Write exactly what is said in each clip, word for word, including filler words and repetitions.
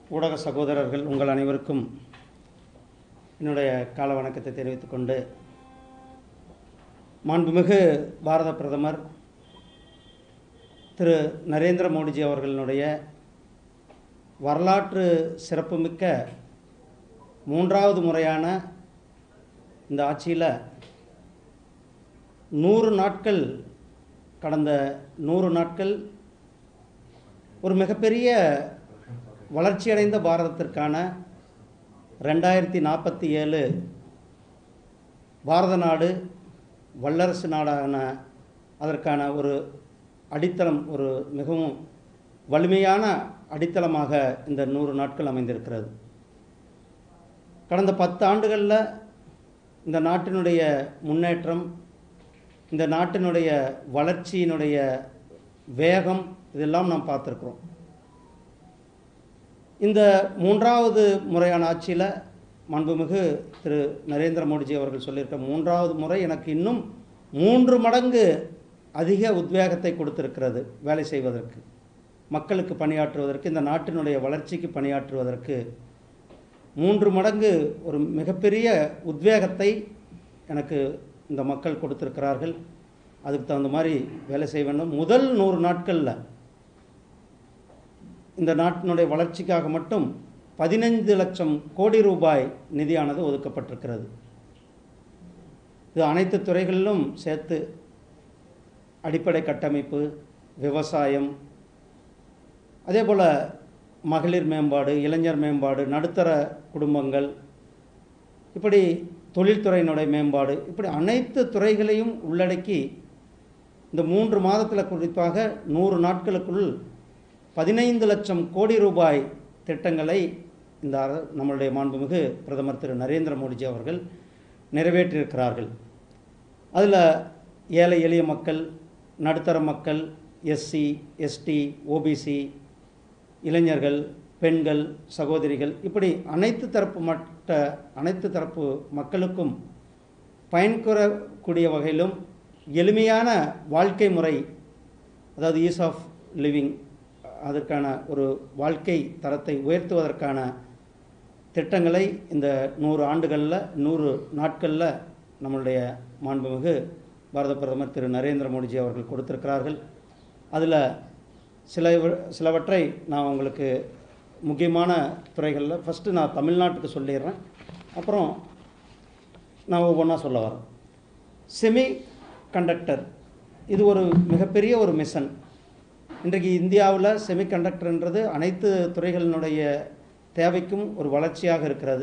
ஊடக சகோதரர்கள் உங்கள் அனைவருக்கும் என்னுடைய கால வணக்கத்தை தெரிவித்துக் கொண்டு, மாண்புமிகு பாரத பிரதமர் திரு நரேந்திர மோடிஜி அவர்களுடைய வரலாற்று சிறப்புமிக்க மூன்றாவது முறையான இந்த ஆட்சியில் நூறு நாட்கள் கடந்த நூறு நாட்கள் ஒரு மிகப்பெரிய வளர்ச்சியடைந்த பாரதத்திற்கான ரெண்டாயிரத்தி நாற்பத்தி ஏழு பாரத நாடு வல்லரசு நாடான அதற்கான ஒரு அடித்தளம், ஒரு மிகவும் வலிமையான அடித்தளமாக இந்த நூறு நாட்கள் அமைந்திருக்கிறது. கடந்த பத்து ஆண்டுகளில் இந்த நாட்டினுடைய முன்னேற்றம், இந்த நாட்டினுடைய வளர்ச்சியினுடைய வேகம் இதெல்லாம் நாம் பார்த்துருக்குறோம். இந்த மூன்றாவது முறையான ஆட்சியில் மாண்புமிகு திரு நரேந்திர மோடிஜி அவர்கள் சொல்லியிருக்க மூன்றாவது முறை எனக்கு இன்னும் மூன்று மடங்கு அதிக உத்வேகத்தை கொடுத்திருக்கிறது. வேலை செய்வதற்கு, மக்களுக்கு பணியாற்றுவதற்கு, இந்த நாட்டினுடைய வளர்ச்சிக்கு பணியாற்றுவதற்கு மூன்று மடங்கு ஒரு மிகப்பெரிய உத்வேகத்தை எனக்கு இந்த மக்கள் கொடுத்திருக்கிறார்கள். அதுக்கு தகுந்த மாதிரி வேலை செய்ய வேண்டும். முதல் நூறு நாட்களில் இந்த நாட்டினுடைய வளர்ச்சிக்காக மட்டும் பதினைந்து லட்சம் கோடி ரூபாய் நிதியானது ஒதுக்கப்பட்டிருக்கிறது. இது அனைத்து துறைகளிலும் சேர்த்து அடிப்படை கட்டமைப்பு, விவசாயம், அதே போல் மகளிர் மேம்பாடு, இளைஞர் மேம்பாடு, நடுத்தர குடும்பங்கள், இப்படி தொழில்துறையினுடைய மேம்பாடு, இப்படி அனைத்து துறைகளையும் உள்ளடக்கி இந்த மூன்று மாதத்தில் குறிப்பாக நூறு நாட்களுக்குள் பதினைந்து லட்சம் கோடி ரூபாய் திட்டங்களை இந்த நம்மளுடைய மாண்புமிகு பிரதமர் திரு நரேந்திர மோடிஜி அவர்கள் நிறைவேற்றியிருக்கிறார்கள். அதில் ஏழை எளிய மக்கள், நடுத்தர மக்கள், எஸ்சி, எஸ்டி, ஓபிசி, இளைஞர்கள், பெண்கள், சகோதரிகள், இப்படி அனைத்து தரப்பு மட்ட அனைத்து தரப்பு மக்களுக்கும் பயன்கூறக்கூடிய வகையிலும் எளிமையான வாழ்க்கை முறை, அதாவது ஈஸ் ஆஃப் லிவிங், அதற்கான ஒரு வாழ்க்கை தரத்தை உயர்த்துவதற்கான திட்டங்களை இந்த நூறு ஆண்டுகளில் நூறு நாட்களில் நம்மளுடைய மாண்புமிகு பாரத பிரதமர் திரு நரேந்திர மோடிஜி அவர்கள் கொடுத்திருக்கிறார்கள். அதில் சில சிலவற்றை நான் உங்களுக்கு முக்கியமான துறைகளில் ஃபஸ்ட்டு நான் தமிழ்நாட்டுக்கு சொல்லிடுறேன், அப்புறம் நான் ஒவ்வொன்றா சொல்ல வரேன். செமி கண்டக்டர், இது ஒரு மிகப்பெரிய ஒரு மிஷன். இன்றைக்கு இந்தியாவில் செமிகண்டக்டர்ன்றது அனைத்து துறைகளினுடைய தேவைக்கும் ஒரு வளர்ச்சியாக இருக்கிறது.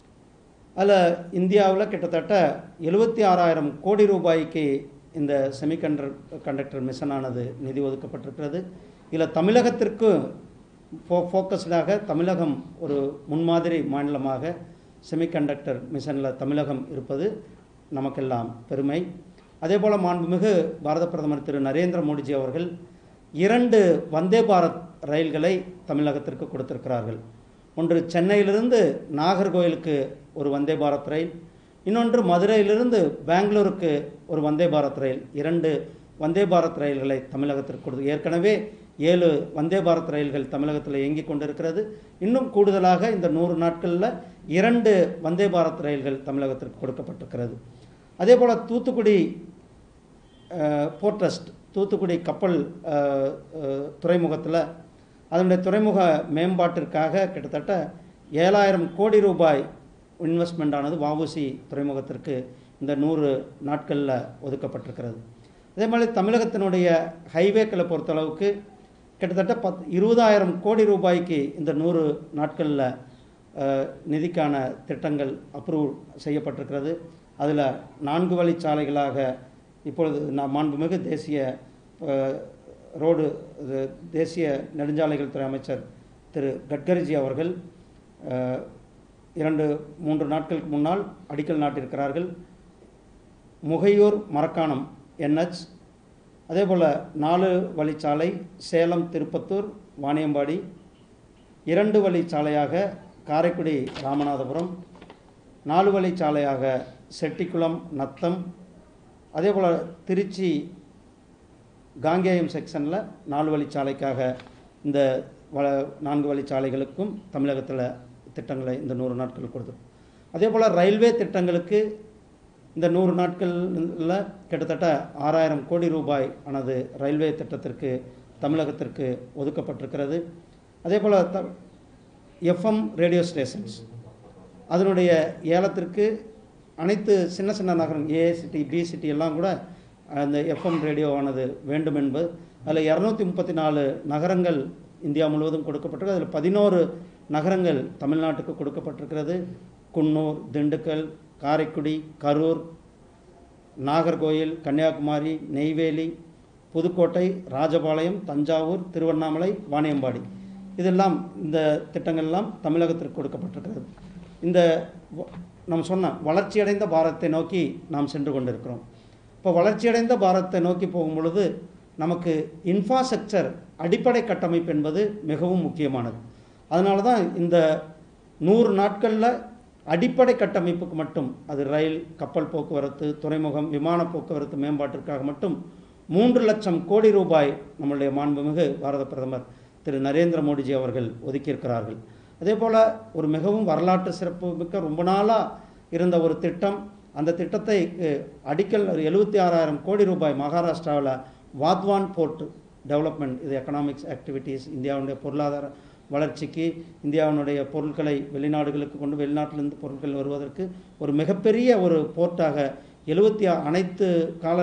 அதில் இந்தியாவில் கிட்டத்தட்ட எழுபத்தி ஆறாயிரம் கோடி ரூபாய்க்கு இந்த செமிகண்டர் கண்டக்டர் மிஷனானது நிதி ஒதுக்கப்பட்டிருக்கிறது. இதில் தமிழகத்திற்கு ஃபோ ஃபோக்கஸ்டாக தமிழகம் ஒரு முன்மாதிரி மாநிலமாக செமிகண்டக்டர் மிஷனில் தமிழகம் இருப்பது நமக்கெல்லாம் பெருமை. அதே போல் மாண்புமிகு பாரத பிரதமர் திரு நரேந்திர மோடிஜி அவர்கள் இரண்டு வந்தே பாரத் ரயில்களை தமிழகத்திற்கு கொடுத்திருக்கிறார்கள். ஒன்று சென்னையிலிருந்து நாகர்கோயிலுக்கு ஒரு வந்தே பாரத் ரயில், இன்னொன்று மதுரையிலிருந்து பெங்களூருக்கு ஒரு வந்தே பாரத் ரயில். இரண்டு வந்தே பாரத் ரயில்களை தமிழகத்திற்கு கொடுத்து, ஏற்கனவே ஏழு வந்தே பாரத் ரயில்கள் தமிழகத்தில் இயங்கி கொண்டிருக்கிறது. இன்னும் கூடுதலாக இந்த நூறு நாட்களில் இரண்டு வந்தே பாரத் ரயில்கள் தமிழகத்திற்கு கொடுக்கப்பட்டிருக்கிறது. அதே போல் தூத்துக்குடி போர்ட் ட்ரஸ்ட், தூத்துக்குடி கப்பல் துறைமுகத்தில் அதனுடைய துறைமுக மேம்பாட்டிற்காக கிட்டத்தட்ட ஏழாயிரம் கோடி ரூபாய் இன்வெஸ்ட்மெண்ட் ஆனது வஉசி துறைமுகத்திற்கு இந்த நூறு நாட்களில் ஒதுக்கப்பட்டிருக்கிறது. அதே மாதிரி தமிழகத்தினுடைய ஹைவேக்களை பொறுத்தளவுக்கு கிட்டத்தட்ட பத் இருபதாயிரம் கோடி ரூபாய்க்கு இந்த நூறு நாட்களில் நிதிக்கான திட்டங்கள் அப்ரூவ் செய்யப்பட்டிருக்கிறது. அதில் நான்கு வழிச்சாலைகளாக இப்பொழுது நான் மாண்புமிகு தேசிய ரோடு தேசிய நெடுஞ்சாலைகள் துறை அமைச்சர் திரு கட்கரிஜி அவர்கள் இரண்டு மூன்று நாட்களுக்கு முன்னால் அடிக்கல் நாட்டியிருக்கிறார்கள். முகையூர் மரக்காணம் என்ஹெச், அதே போல் நாலு வழிச்சாலை சேலம் திருப்பத்தூர் வாணியம்பாடி, இரண்டு வழிச்சாலையாக காரைக்குடி ராமநாதபுரம், நாலு வழிச்சாலையாக செட்டிக்குளம் நத்தம், அதே போல் திருச்சி காங்கேயம் செக்ஷனில் நாலு வழிச்சாலைக்காக இந்த வ நான்கு வழிச்சாலைகளுக்கும் தமிழகத்தில் திட்டங்களை இந்த நூறு நாட்கள் கொடுத்துருக்கோம். அதே போல் ரயில்வே திட்டங்களுக்கு இந்த நூறு நாட்களில் கிட்டத்தட்ட ஆறாயிரம் கோடி ரூபாய் ஆனது ரயில்வே திட்டத்திற்கு தமிழகத்திற்கு ஒதுக்கப்பட்டிருக்கிறது. அதே போல் த எஃப்எம் ரேடியோ ஸ்டேஷன்ஸ் அதனுடைய ஏலத்திற்கு அனைத்து சின்ன சின்ன நகரம் ஏ சிட்டி பி சிட்டி எல்லாம் கூட அந்த எஃப்எம் ரேடியோவானது வேண்டும் என்பது அதில் இரநூத்தி முப்பத்தி நாலு நகரங்கள் இந்தியா முழுவதும் கொடுக்கப்பட்டிருக்கு. அதில் பதினோரு நகரங்கள் தமிழ்நாட்டுக்கு கொடுக்கப்பட்டிருக்கிறது. குன்னூர், திண்டுக்கல், காரைக்குடி, கரூர், நாகர்கோயில், கன்னியாகுமரி, நெய்வேலி, புதுக்கோட்டை, ராஜபாளையம், தஞ்சாவூர், திருவண்ணாமலை, வாணியம்பாடி இதெல்லாம் இந்த திட்டங்கள்லாம் தமிழகத்திற்கு கொடுக்கப்பட்டிருக்கிறது. இந்த நம்ம சொன்ன வளர்ச்சியடைந்த பாரதத்தை நோக்கி நாம் சென்று கொண்டிருக்கிறோம். இப்போ வளர்ச்சியடைந்த பாரதத்தை நோக்கி போகும் பொழுது நமக்கு இன்ஃப்ராஸ்ட்ரக்சர் அடிப்படை கட்டமைப்பு என்பது மிகவும் முக்கியமானது. அதனால தான் இந்த நூறு நாட்களில் அடிப்படை கட்டமைப்புக்கு மட்டும் அது ரயில், கப்பல் போக்குவரத்து, துறைமுகம், விமான போக்குவரத்து மேம்பாட்டிற்காக மட்டும் மூன்று லட்சம் கோடி ரூபாய் நம்முடைய மாண்புமிகு பாரத பிரதமர் திரு நரேந்திர மோடிஜி அவர்கள் ஒதுக்கியிருக்கிறார்கள். அதே போல் ஒரு மிகவும் வரலாற்று சிறப்பு மிக்க ரொம்ப நாளாக இருந்த ஒரு திட்டம், அந்த திட்டத்தை அடிக்கல் எழுபத்தி ஆறாயிரம் கோடி ரூபாய் மகாராஷ்டிராவில் வாத்வான் போர்ட் டெவலப்மெண்ட், இது எக்கனாமிக்ஸ் ஆக்டிவிட்டீஸ், இந்தியாவுடைய பொருளாதார வளர்ச்சிக்கு, இந்தியாவினுடைய பொருட்களை வெளிநாடுகளுக்கு கொண்டு வெளிநாட்டிலிருந்து பொருட்கள் வருவதற்கு ஒரு மிகப்பெரிய ஒரு போர்ட்டாக எழுபத்தி அனைத்து கால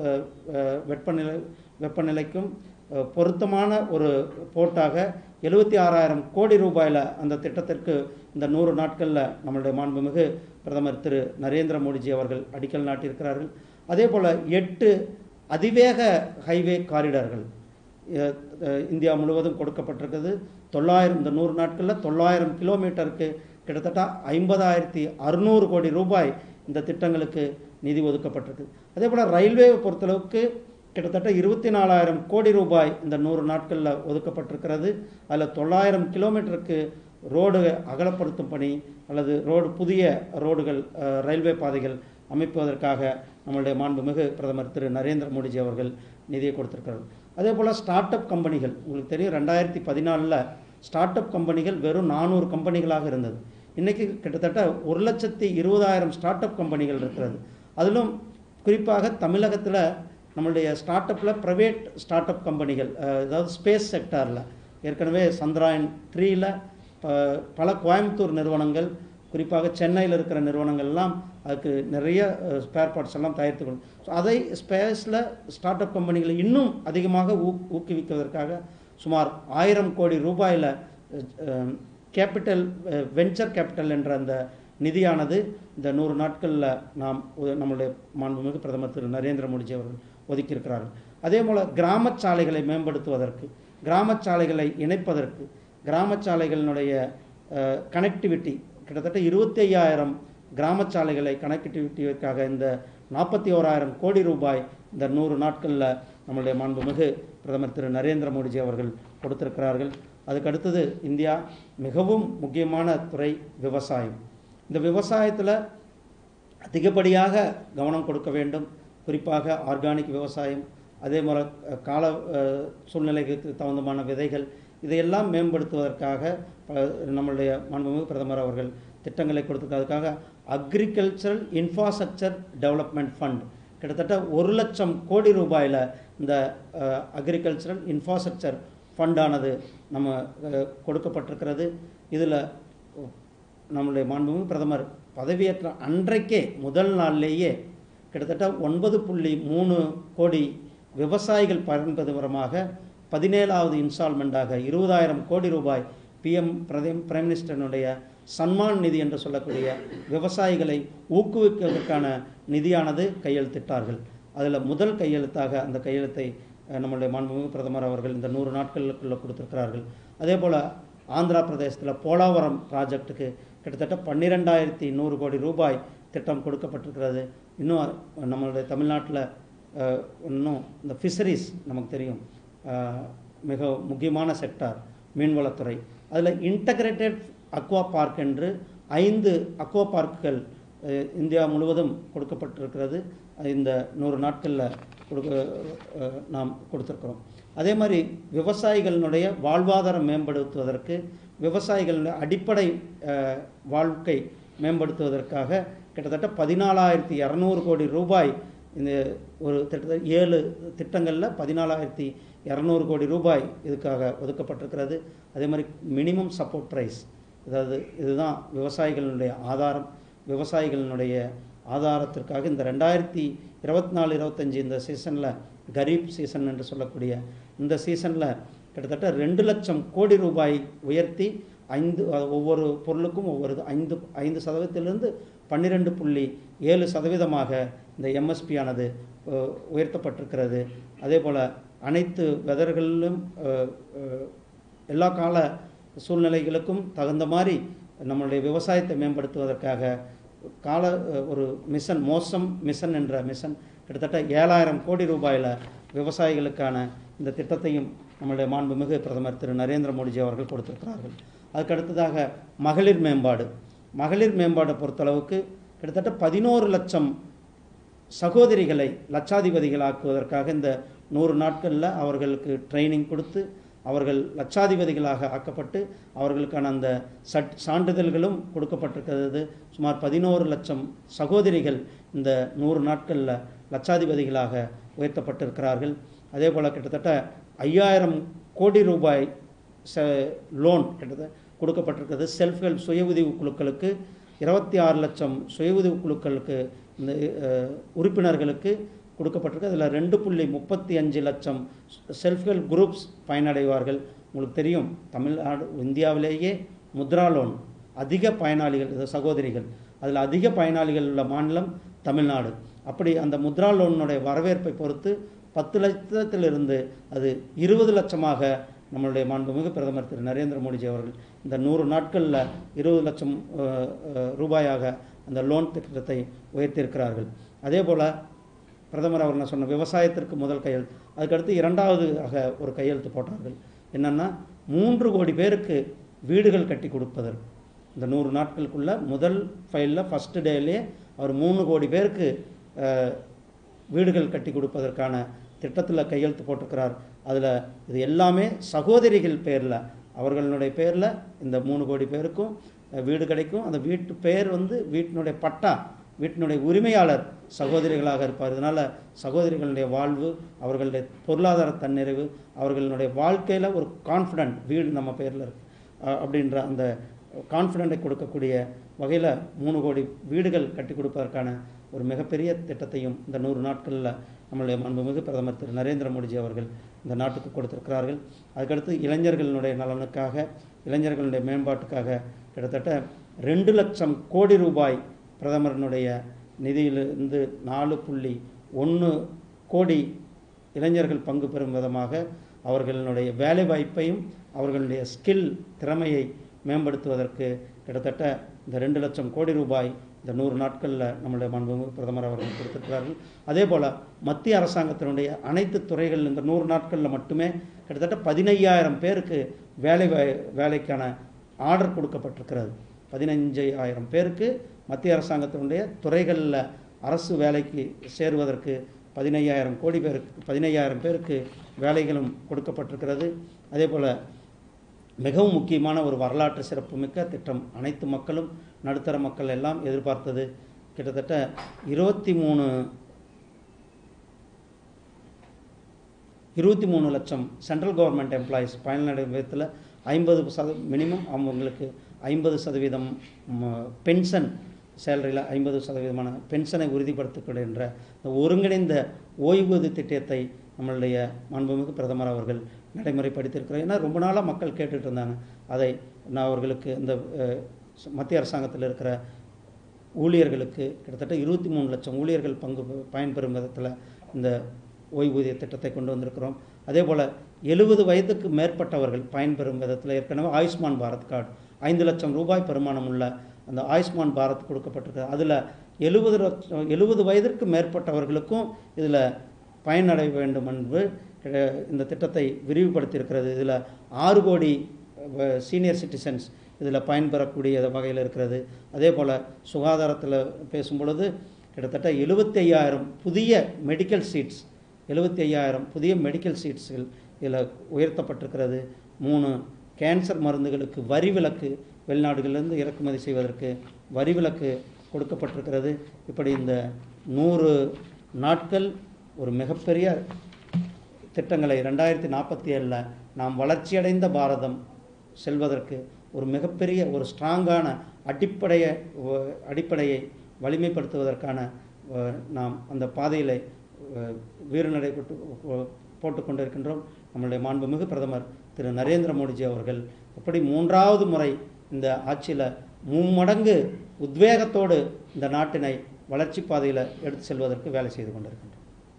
வெப்பநிலை வெப்பநிலைக்கும் பொருத்தமான ஒரு போர்ட்டாக எழுபத்தி ஆறாயிரம் கோடி ரூபாயில் அந்த திட்டத்திற்கு இந்த நூறு நாட்களில் நம்மளுடைய மாண்புமிகு பிரதமர் திரு நரேந்திர மோடிஜி அவர்கள் அடிக்கல் நாட்டியிருக்கிறார்கள். அதே போல் எட்டு அதிவேக ஹைவே காரிடார்கள் இந்தியா முழுவதும் கொடுக்கப்பட்டிருக்கிறது. தொள்ளாயிரம் இந்த நூறு நாட்களில் தொள்ளாயிரம் கிலோமீட்டருக்கு கிட்டத்தட்ட ஐம்பதாயிரத்தி அறுநூறு கோடி ரூபாய் இந்த திட்டங்களுக்கு நிதி ஒதுக்கப்பட்டிருக்கு. அதே போல் ரயில்வேவை பொறுத்தளவுக்கு கிட்டத்தட்ட இருபத்தி நாலாயிரம் கோடி ரூபாய் இந்த நூறு நாட்களில் ஒதுக்கப்பட்டிருக்கிறது. அதில் தொள்ளாயிரம் கிலோமீட்டருக்கு ரோடு அகலப்படுத்தும் பணி அல்லது ரோடு புதிய ரோடுகள் ரயில்வே பாதைகள் அமைப்பதற்காக நம்மளுடைய மாண்புமிகு பிரதமர் திரு நரேந்திர மோடிஜி அவர்கள் நிதியை கொடுத்திருக்கிறார். அதே போல் ஸ்டார்ட் அப் கம்பெனிகள் உங்களுக்கு தெரியும், ரெண்டாயிரத்தி பதினாலில் ஸ்டார்ட் அப் கம்பெனிகள் வெறும் நானூறு கம்பெனிகளாக இருந்தது. இன்றைக்கி கிட்டத்தட்ட ஒரு லட்சத்தி இருபதாயிரம் ஸ்டார்ட் அப் கம்பெனிகள் இருக்கிறது. அதிலும் குறிப்பாக தமிழகத்தில் நம்மளுடைய ஸ்டார்ட் அப்பில் ப்ரைவேட் ஸ்டார்ட் அப் கம்பெனிகள், அதாவது ஸ்பேஸ் செக்டாரில் ஏற்கனவே சந்திராயன் த்ரீயில் பல கோயம்புத்தூர் நிறுவனங்கள், குறிப்பாக சென்னையில் இருக்கிற நிறுவனங்கள்லாம் அதுக்கு நிறைய ஸ்பேர் பார்ட்ஸ் எல்லாம் தயாரித்து கொள்ளும். ஸோ அதை ஸ்பேஸில் ஸ்டார்ட் அப் கம்பெனிகளை இன்னும் அதிகமாக ஊ ஊக்குவிப்பதற்காக சுமார் ஆயிரம் கோடி ரூபாயில் கேபிட்டல் வெஞ்சர் கேபிட்டல் என்ற அந்த நிதியானது இந்த நூறு நாட்களில் நாம் நம்முடைய மாண்புமிகு பிரதமர் திரு நரேந்திர மோடிஜி அவர்கள் ஒதுக்கியிருக்கிறார்கள். அதே போல் கிராம சாலைகளை மேம்படுத்துவதற்கு, கிராம சாலைகளை இணைப்பதற்கு, கிராம சாலைகளினுடைய கனெக்டிவிட்டி கிட்டத்தட்ட இருபத்தி ஐயாயிரம் கிராம சாலைகளை கனெக்டிவிட்டிக்காக இந்த நாற்பத்தி ஓராயிரம் கோடி ரூபாய் இந்த நூறு நாட்களில் நம்முடைய மாண்புமிகு பிரதமர் திரு நரேந்திர மோடிஜி அவர்கள் கொடுத்திருக்கிறார்கள். அதுக்கடுத்தது இந்தியா மிகவும் முக்கியமான துறை விவசாயம். இந்த விவசாயத்தில் அதிகப்படியாக கவனம் கொடுக்க வேண்டும். குறிப்பாக ஆர்கானிக் விவசாயம், அதே மாதிரி கால சூழ்நிலைகளுக்கு தகுந்தமான விதைகள், இதையெல்லாம் மேம்படுத்துவதற்காக நம்மளுடைய மாண்புமிகு பிரதமர் அவர்கள் திட்டங்களை கொடுத்ததுக்காக அக்ரிகல்ச்சரல் இன்ஃப்ராஸ்ட்ரக்சர் டெவலப்மெண்ட் ஃபண்ட் கிட்டத்தட்ட ஒரு லட்சம் கோடி ரூபாயில் இந்த அக்ரிகல்ச்சரல் இன்ஃப்ராஸ்ட்ரக்சர் ஃபண்டானது நம்ம கொடுக்கப்பட்டிருக்கிறது. இதில் நம்முடைய மாண்புமிகு பிரதமர் பதவியேற்ற அன்றைக்கே முதல் நாளிலேயே கிட்டத்தட்ட ஒன்பது புள்ளி மூணு கோடி விவசாயிகள் பயன்பது விதமாக பதினேழாவது இன்ஸ்டால்மெண்ட்டாக இருபதாயிரம் கோடி ரூபாய் பிஎம் பிரதம் பிரைம் மினிஸ்டருடைய சன்மான் நிதி என்று சொல்லக்கூடிய விவசாயிகளை ஊக்குவிப்பதற்கான நிதியானது கையெழுத்திட்டார்கள். அதில் முதல் கையெழுத்தாக அந்த கையெழுத்தை நம்முடைய மாண்புமிகு பிரதமர் அவர்கள் இந்த நூறு நாட்களுக்குள்ளே கொடுத்திருக்கிறார்கள். அதே போல் ஆந்திரா பிரதேசத்தில் போலாவரம் ப்ராஜெக்டுக்கு கிட்டத்தட்ட பன்னிரெண்டாயிரத்தி நூறு கோடி ரூபாய் திட்டம் கொடுக்கப்பட்டிருக்கிறது. இன்னும் நம்மளுடைய தமிழ்நாட்டில் இன்னும் இந்த ஃபிஷரிஸ் நமக்கு தெரியும், மிக முக்கியமான செக்டார் மீன்வளத்துறை. அதில் இன்டகிரேட்டட் அக்வா பார்க் என்று ஐந்து அக்வா பார்க்குகள் இந்தியா முழுவதும் கொடுக்கப்பட்டிருக்கிறது. இந்த நூறு நாட்களில் கொடுக்க நாம் கொடுத்துருக்குறோம். அதே மாதிரி விவசாயிகளினுடைய வாழ்வாதாரம் மேம்படுத்துவதற்கு, விவசாயிகளுடைய அடிப்படை வாழ்க்கை மேம்படுத்துவதற்காக கிட்டத்தட்ட பதினாலாயிரத்தி இரநூறு கோடி ரூபாய் இந்த ஒரு திட்டத்தை ஏழு திட்டங்களில் பதினாலாயிரத்தி இரநூறு கோடி ரூபாய் இதுக்காக ஒதுக்கப்பட்டிருக்கிறது. அதே மாதிரி மினிமம் சப்போர்ட் ப்ரைஸ், அதாவது இதுதான் விவசாயிகளினுடைய ஆதாரம். விவசாயிகளினுடைய ஆதாரத்திற்காக இந்த ரெண்டாயிரத்தி இருபத்தி நாலு இருபத்தஞ்சி இந்த சீசனில், கரீப் சீசன் என்று சொல்லக்கூடிய இந்த சீசனில் கிட்டத்தட்ட ரெண்டு லட்சம் கோடி ரூபாய் உயர்த்தி ஐந்து ஒவ்வொரு பொருளுக்கும் ஒவ்வொரு ஐந்து ஐந்து சதவீதத்திலிருந்து பன்னிரெண்டு புள்ளி ஏழு சதவீதமாக இந்த எம்எஸ்பி ஆனது உயர்த்தப்பட்டிருக்கிறது. அதே போல் அனைத்து வெதர்களிலும் எல்லா கால சூழ்நிலைகளுக்கும் தகுந்த மாதிரி நம்மளுடைய விவசாயத்தை மேம்படுத்துவதற்காக கால ஒரு மிஷன், மோசம் மிஷன் என்ற மிஷன் கிட்டத்தட்ட ஏழாயிரம் கோடி ரூபாயில் விவசாயிகளுக்கான இந்த திட்டத்தையும் நம்முடைய மாண்புமிகு பிரதமர் திரு நரேந்திர மோடிஜி அவர்கள் கொடுத்திருக்கிறார்கள். அதுக்கடுத்ததாக மகளிர் மேம்பாடு. மகளிர் மேம்பாடை பொறுத்தளவுக்கு கிட்டத்தட்ட பதினோரு லட்சம் சகோதரிகளை லட்சாதிபதிகளாக்குவதற்காக இந்த நூறு நாட்களில் அவர்களுக்கு ட்ரைனிங் கொடுத்து அவர்கள் லட்சாதிபதிகளாக ஆக்கப்பட்டு அவர்களுக்கான அந்த சட் சான்றிதழ்களும் கொடுக்கப்பட்டிருக்கிறது. சுமார் பதினோரு லட்சம் சகோதரிகள் இந்த நூறு நாட்களில் லட்சாதிபதிகளாக உயர்த்தப்பட்டிருக்கிறார்கள். அதே போல் கிட்டத்தட்ட ஐயாயிரம் கோடி ரூபாய் ச லோன் கிட்டத்தட்ட கொடுக்கப்பட்டிருக்கிறது. செல்ஃப் ஹெல்ப் சுய உதவி குழுக்களுக்கு இருபத்தி ஆறு லட்சம் சுய உதவி குழுக்களுக்கு இந்த உறுப்பினர்களுக்கு கொடுக்கப்பட்டிருக்கு. அதில் ரெண்டு புள்ளி முப்பத்தி அஞ்சு லட்சம் செல்ஃப் ஹெல்ப் குரூப்ஸ் பயனடைவார்கள். உங்களுக்கு தெரியும், தமிழ்நாடு இந்தியாவிலேயே முத்ரா லோன் அதிக பயனாளிகள் சகோதரிகள், அதில் அதிக பயனாளிகள் உள்ள மாநிலம் தமிழ்நாடு. அப்படி அந்த முத்ரா லோனுடைய வரவேற்பை பொறுத்து பத்து லட்சத்திலிருந்து அது இருபது லட்சமாக நம்மளுடைய மாண்புமிகு பிரதமர் திரு நரேந்திர மோடிஜி அவர்கள் இந்த நூறு நாட்களில் இருபது லட்சம் ரூபாயாக அந்த லோன் திட்டத்தை உயர்த்தியிருக்கிறார்கள். அதே போல் பிரதமர் அவர் நான் சொன்ன விவசாயத்திற்கு முதல் கையெழுத்து, அதுக்கடுத்து இரண்டாவது ஆக ஒரு கையெழுத்து போட்டார்கள். என்னென்னா மூன்று கோடி பேருக்கு வீடுகள் கட்டி கொடுப்பதற்கு இந்த நூறு நாட்களுக்குள்ள முதல் ஃபைலில் ஃபஸ்ட்டு டேலே அவர் மூணு கோடி பேருக்கு வீடுகள் கட்டி கொடுப்பதற்கான திட்டத்தில் கையெழுத்து போட்டிருக்கிறார். அதில் இது எல்லாமே சகோதரிகள் பேரில், அவர்களுடைய பேரில் இந்த மூணு கோடி பேருக்கும் வீடு கிடைக்கும். அந்த வீட்டு பேர் வந்து வீட்டினுடைய பட்டா, வீட்டினுடைய உரிமையாளர் சகோதரிகளாக இருப்பார். இதனால் சகோதரிகளுடைய வாழ்வு, அவர்களுடைய பொருளாதார தன்னிறைவு, அவர்களுடைய வாழ்க்கையில் ஒரு கான்ஃபிடென்ட் வீடு நம்ம பேரில் இருக்கு அப்படின்ற அந்த கான்ஃபிடென்ட்டை கொடுக்கக்கூடிய வகையில் மூணு கோடி வீடுகள் கட்டி கொடுப்பதற்கான ஒரு மிகப்பெரிய திட்டத்தையும் இந்த நூறு நாட்களில் நம்மளுடைய மாண்புமிகு பிரதமர் திரு நரேந்திர மோடிஜி அவர்கள் இந்த நாட்டுக்கு கொடுத்திருக்கிறார்கள். அதுக்கடுத்து இளைஞர்களுடைய நலனுக்காக, இளைஞர்களுடைய மேம்பாட்டுக்காக கிட்டத்தட்ட ரெண்டு லட்சம் கோடி ரூபாய் பிரதமரனுடைய நிதியிலிருந்து நாலு புள்ளி ஒன்று கோடி இளைஞர்கள் பங்கு பெறும் விதமாக அவர்களுடைய வேலை வாய்ப்பையும் அவர்களுடைய ஸ்கில் திறமையை மேம்படுத்துவதற்கு கிட்டத்தட்ட இந்த ரெண்டு லட்சம் கோடி ரூபாய் இந்த நூறு நாட்களில் நம்முடைய மாண்புமிகு பிரதமர் அவர்கள் கொடுத்திருக்கிறார்கள். அதே போல் மத்திய அரசாங்கத்தினுடைய அனைத்து துறைகள் இந்த நூறு நாட்களில் மட்டுமே கிட்டத்தட்ட பதினையாயிரம் பேருக்கு வேலை வேலைக்கான ஆர்டர் கொடுக்கப்பட்டிருக்கிறது. பதினஞ்சு ஆயிரம் பேருக்கு மத்திய அரசாங்கத்தினுடைய துறைகளில் அரசு வேலைக்கு சேருவதற்கு பதினையாயிரம் கோடி பேருக்கு பதினையாயிரம் பேருக்கு வேலைகளும் கொடுக்கப்பட்டிருக்கிறது. அதே போல் மிகவும் முக்கியமான ஒரு வரலாற்று சிறப்புமிக்க திட்டம், அனைத்து மக்களும் நடுத்தர மக்கள் எல்லாம் எதிர்பார்த்தது. கிட்டத்தட்ட இருபத்தி மூணு இருபத்தி மூணு லட்சம் சென்ட்ரல் கவர்மெண்ட் எம்ப்ளாயீஸ் பயனடையும் விதத்தில் ஐம்பது சத மினிமம் அவங்களுக்கு ஐம்பது சதவீதம் பென்ஷன் சேலரியில் ஐம்பது சதவீதமான பென்ஷனை உறுதிப்படுத்தக்கூடிய என்ற இந்த ஒருங்கிணைந்த ஓய்வூதிய திட்டத்தை நம்மளுடைய மாண்புமிகு பிரதமர் அவர்கள் நடைமுறைப்படுத்தியிருக்கிறார். ஏன்னா ரொம்ப நாளாக மக்கள் கேட்டுட்டு இருந்தாங்க. அதை நான் அவர்களுக்கு இந்த மத்திய அரசாங்கத்தில் இருக்கிற ஊழியர்களுக்கு கிட்டத்தட்ட இருபத்தி மூணு லட்சம் ஊழியர்கள் பங்கு பயன்பெறும் விதத்தில் இந்த ஓய்வூதிய திட்டத்தை கொண்டு வந்திருக்கிறோம். அதே போல் எழுபது வயதுக்கு மேற்பட்டவர்கள் பயன்பெறும் விதத்தில் ஏற்கனவே ஆயுஷ்மான் பாரத் கார்டு ஐந்து லட்சம் ரூபாய் பெருமானம் உள்ள அந்த ஆயுஷ்மான் பாரத் கொடுக்கப்பட்டிருக்கு. அதில் எழுபது லட்சம் எழுபது வயதிற்கு மேற்பட்டவர்களுக்கும் இதில் பயனடைய வேண்டும் என்று இந்த திட்டத்தை விரிவுபடுத்தியிருக்கிறது. இதில் ஆறு கோடி சீனியர் சிட்டிசன்ஸ் இதில் பயன்பெறக்கூடிய வகையில் இருக்கிறது. அதே போல் சுகாதாரத்தில் பேசும் பொழுது கிட்டத்தட்ட எழுபத்தி ஐயாயிரம் புதிய மெடிக்கல் சீட்ஸ் எழுபத்தி ஐயாயிரம் புதிய மெடிக்கல் சீட்ஸ்கள் இதில் உயர்த்தப்பட்டிருக்கிறது. மூணு கேன்சர் மருந்துகளுக்கு வரி விலக்கு, வெளிநாடுகளிலிருந்து இறக்குமதி செய்வதற்கு வரி விலக்கு கொடுக்கப்பட்டிருக்கிறது. இப்படி இந்த நூறு நாட்கள் ஒரு மிகப்பெரிய திட்டங்களை ரெண்டாயிரத்தி நாற்பத்தி ஏழில் நாம் வளர்ச்சியடைந்த பாரதம் செல்வதற்கு ஒரு மிகப்பெரிய ஒரு ஸ்ட்ராங்கான அடிப்படையை அடிப்படையை வலிமைப்படுத்துவதற்கான நாம் அந்த பாதையில் வீறுநடை போட்டு போட்டு கொண்டிருக்கின்றோம். நம்முடைய மாண்புமிகு பிரதமர் திரு நரேந்திர மோடிஜி அவர்கள் எப்படி மூன்றாவது முறை இந்த ஆட்சியில் மும்மடங்கு உத்வேகத்தோடு இந்த நாட்டினை வளர்ச்சி பாதையில் எடுத்து செல்வதற்கு வேலை செய்து கொண்டிருக்கின்றோம்.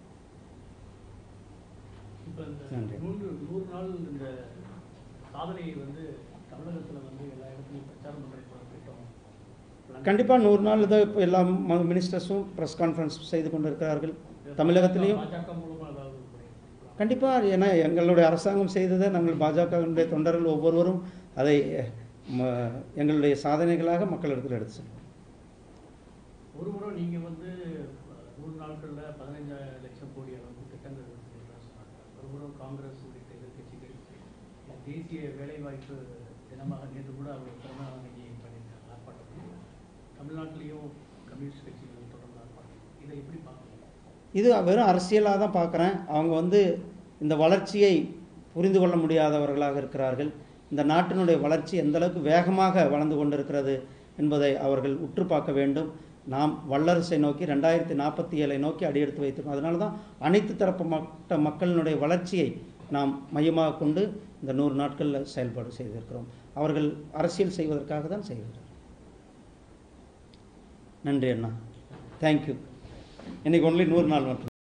நன்றி. நூறு நூறு நாள் இந்த சாதனையை வந்து தமிழகத்தில் வந்து எல்லா இடத்துலையும் பிரச்சாரம் பண்ணுறோம். கண்டிப்பாக நூறு நாள் இதை இப்போ எல்லா மினிஸ்டர்ஸும் ப்ரெஸ் கான்ஃபரன்ஸ் செய்து கொண்டிருக்கிறார்கள். தமிழகத்திலையும் பாஜக மூலமாக அதாவது கண்டிப்பாக, ஏன்னா எங்களுடைய அரசாங்கம் செய்ததை நாங்கள் பாஜகவினுடைய தொண்டர்கள் ஒவ்வொருவரும் அதை எங்களுடைய சாதனைகளாக மக்களிடத்தில் எடுத்து செல்வோம். ஒரு முறை நீங்கள் வந்து நூறு நாட்களில் பதினைஞ்சாயிரம் லட்சம் கோடி அளவுக்கு திட்டங்கள் ஒரு முறை காங்கிரஸ் உள்ளிட்ட எதிர்கட்சிகள் தேசிய வேலைவாய்ப்பு தினமாக நேற்று கூட அவர் பிறந்த அன்னைக்கு பண்ணியிருக்காங்க ஆர்ப்பாட்டம். தமிழ்நாட்டிலையும் கம்யூனிஸ்ட் கட்சிகள் தொடர்ந்து ஆர்ப்பாட்டம். இதை எப்படி பார்க்கணும்? இது வெறும் அரசியலாக தான் பார்க்குறேன். அவங்க வந்து இந்த வளர்ச்சியை புரிந்து கொள்ள முடியாதவர்களாக இருக்கிறார்கள். இந்த நாட்டினுடைய வளர்ச்சி எந்த அளவுக்கு வேகமாக வளர்ந்து கொண்டிருக்கிறது என்பதை அவர்கள் உற்று பார்க்க வேண்டும். நாம் வல்லரசை நோக்கி ரெண்டாயிரத்தி நாற்பத்தி ஏழை நோக்கி அடியெடுத்து வைத்திருக்கோம். அதனால தான் அனைத்து தரப்பு மட்ட மக்களினுடைய வளர்ச்சியை நாம் மையமாக கொண்டு இந்த நூறு நாட்களில் செயல்பாடு செய்திருக்கிறோம். அவர்கள் அரசியல் செய்வதற்காக தான் செய்கிறார்கள். நன்றி அண்ணா, தேங்க்யூ. இன்னைக்கு ஒன்லி நூறு நாள் மட்டும்.